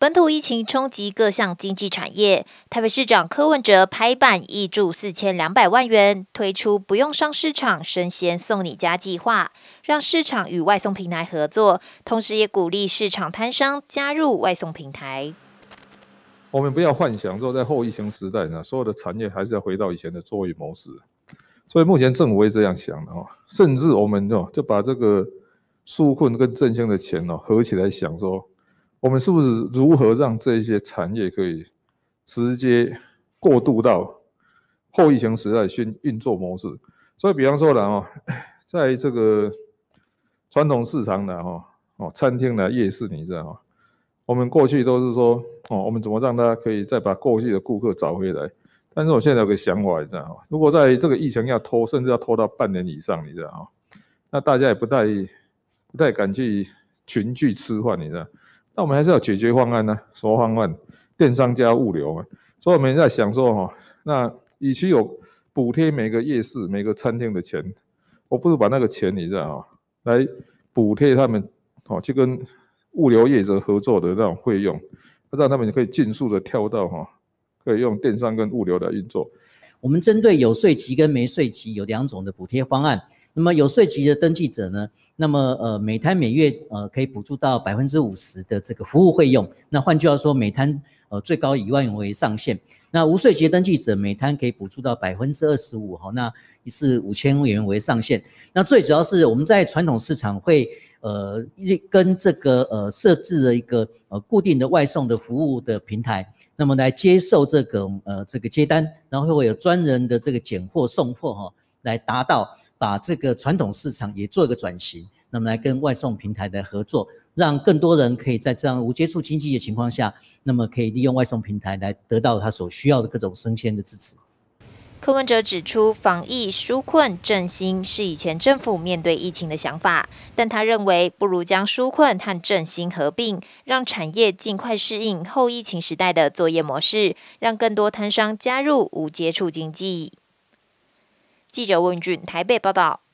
本土疫情冲击各项经济产业，台北市长柯文哲拍板挹注4200万元，推出不用上市场生鲜送你家计划，让市场与外送平台合作，同时也鼓励市场摊商加入外送平台。 我们不要幻想说在后疫情时代呢，所有的产业还是要回到以前的作业模式。所以目前政府也这样想的甚至我们就把这个纾困跟振兴的钱合起来想说，我们是不是如何让这些产业可以直接过渡到后疫情时代新运作模式？所以比方说呢在这个传统市场的餐厅的夜市，你知道我们过去都是说我们怎么让大家可以再把过去的顾客找回来？但是我现在有个想法，你知道如果在这个疫情要拖，甚至要拖到半年以上，你知道那大家也不太敢去群聚吃饭，你知道？那我们还是要解决方案呢，什么方案？电商加物流嘛。所以我们在想说那与其有补贴每个夜市、每个餐厅的钱，我不如把那个钱你知道来补贴他们去跟物流业者合作的那种费用，让他们可以尽速的跳到可以用电商跟物流来运作。 我们针对有税籍跟没税籍有2种的补贴方案。那么有税籍的登记者呢，那么每摊每月可以补助到50%的这个服务费用。那换句话说，每摊最高1万元为上限。那无税籍登记者每摊可以补助到25%，那是5000元为上限。那最主要是我们在传统市场会跟这个设置了一个固定的外送的服务的平台，那么来接受这个接单，然后会有专人的这个拣货送货来达到把这个传统市场也做一个转型，那么来跟外送平台的合作，让更多人可以在这样无接触经济的情况下，那么可以利用外送平台来得到他所需要的各种生鲜的支持。 柯文哲指出，防疫纾困振兴是以前政府面对疫情的想法，但他认为不如将纾困和振兴合并，让产业尽快适应后疫情时代的作业模式，让更多摊商加入无接触经济。记者温俊台北报道。